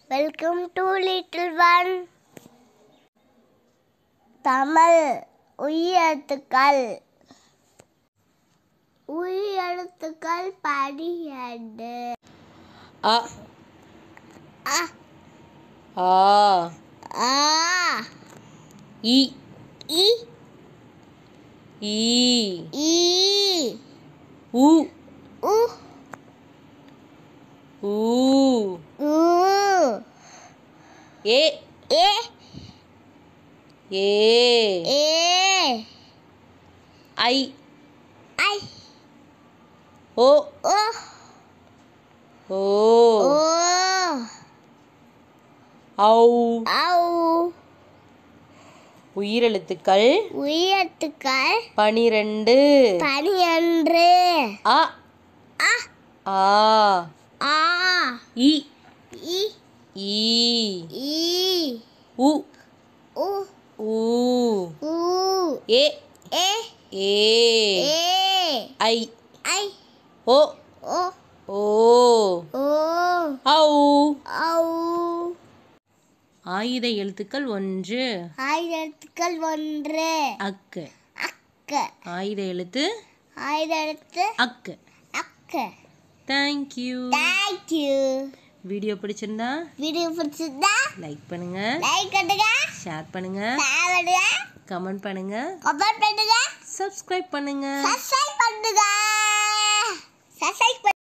Welcome to Little One. Tamil உயிரெழுத்துக்கள் படியது. அ அ ஆ ஆ இ இ ஈ ஈ உ உ ஊ ஊ ஏ ஏ ஏ ஏ ஐ ஐ ஓ ஓ ஓ ஓ ஔ ஔ உயிரெழுத்துக்கள் உயிரெழுத்துக்கள் 12 அ அ ஆ ஆ இ இ ஈ ஈ உ உ ஊ ஊ ஏ ஏ ஏ ஏ ஐ ஐ ஓ ஓ ஓ ஓ ஔ ஔ ஆயுத எழுத்துக்கள் 1 ஆயுதெழுத்துக்கள் 1 அக்கு அக்க ஆயுத எழுத்து ஆயுதெழுத்து அக்கு. அக்க. Thank you. Thank you. Video பிடிச்சிருந்தா வீடியோ பிடிச்சிருந்தா லைக் பண்ணுங்க, லைக் பண்ணுங்க, ஷேர் பண்ணுங்க, ஷேர் பண்ணுங்க, கமெண்ட் பண்ணுங்க, கமெண்ட் பண்ணுங்க, சப்ஸ்கிரைப் பண்ணுங்க. சப்ஸ்கிரைப் பண்ணுங்க, சப்ஸ்கிரைப்